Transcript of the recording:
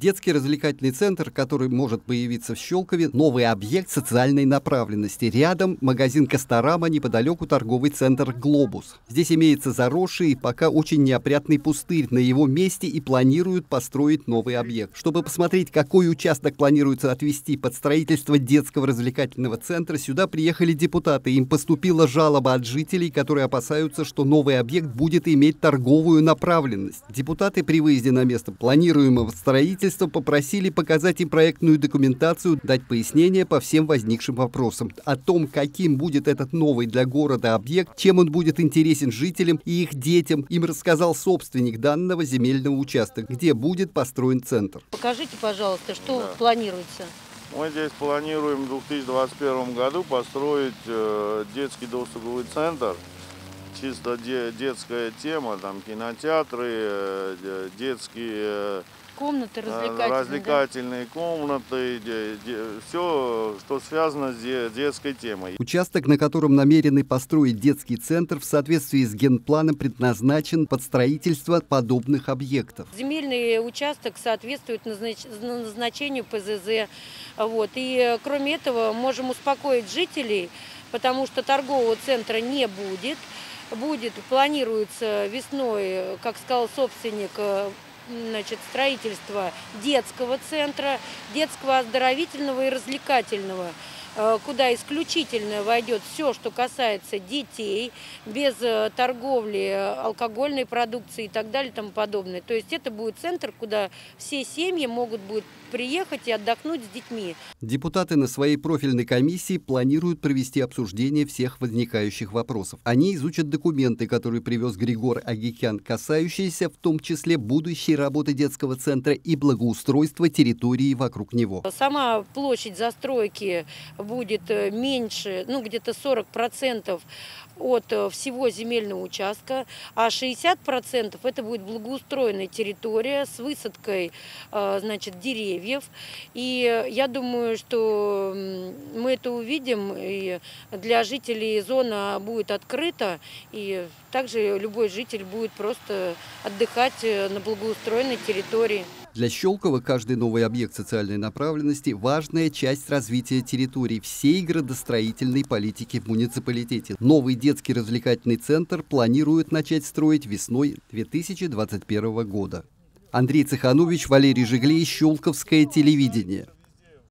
Детский развлекательный центр, который может появиться в Щелкове, новый объект социальной направленности. Рядом магазин «Косторама», неподалеку торговый центр «Глобус». Здесь имеется заросший и пока очень неопрятный пустырь. На его месте и планируют построить новый объект. Чтобы посмотреть, какой участок планируется отвести под строительство детского развлекательного центра, сюда приехали депутаты. Им поступила жалоба от жителей, которые опасаются, что новый объект будет иметь торговую направленность. Депутаты при выезде на место планируемого строительства попросили показать им проектную документацию, дать пояснения по всем возникшим вопросам. О том, каким будет этот новый для города объект, чем он будет интересен жителям и их детям, им рассказал собственник данного земельного участка, где будет построен центр. Покажите, пожалуйста, что планируется? Мы здесь планируем в 2021 году построить детский досуговый центр. Чисто детская тема, там кинотеатры, детские комнаты развлекательные комнаты, все, что связано с детской темой. Участок, на котором намерены построить детский центр, в соответствии с генпланом предназначен под строительство подобных объектов. Земельный участок соответствует назначению ПЗЗ. И кроме этого можем успокоить жителей, потому что торгового центра не будет. Планируется весной, как сказал собственник, строительство детского центра, детского оздоровительного и развлекательного, куда исключительно войдет все, что касается детей, без торговли алкогольной продукции и так далее и тому подобное. То есть это будет центр, куда все семьи могут будут приехать и отдохнуть с детьми. Депутаты на своей профильной комиссии планируют провести обсуждение всех возникающих вопросов. Они изучат документы, которые привез Григор Агикян, касающиеся в том числе будущей работы детского центра и благоустройства территории вокруг него. Сама площадь застройки будет меньше, где-то 40% от всего земельного участка, а 60% это будет благоустроенная территория с высадкой, деревьев. И я думаю, что мы это увидим, и для жителей зона будет открыта, и также любой житель будет просто отдыхать на благоустроенной территории. Для Щелкова каждый новый объект социальной направленности – важная часть развития территорий всей градостроительной политики в муниципалитете. Новый детский развлекательный центр планируют начать строить весной 2021 года. Андрей Цеханович, Валерий Жиглей, Щелковское телевидение.